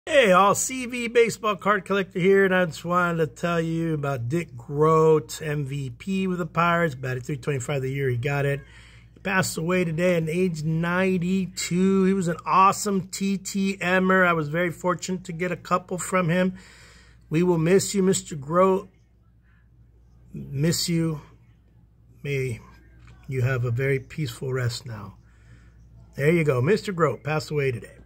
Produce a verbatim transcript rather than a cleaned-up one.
Hey, all C V baseball card collector here, and I just wanted to tell you about Dick Groat, M V P with the Pirates, batted three twenty-five the year he got it. He passed away today at age ninety-two. He was an awesome T T M-er. I was very fortunate to get a couple from him. We will miss you, Mister Groat. Miss you. May you have a very peaceful rest now. There you go. Mister Groat passed away today.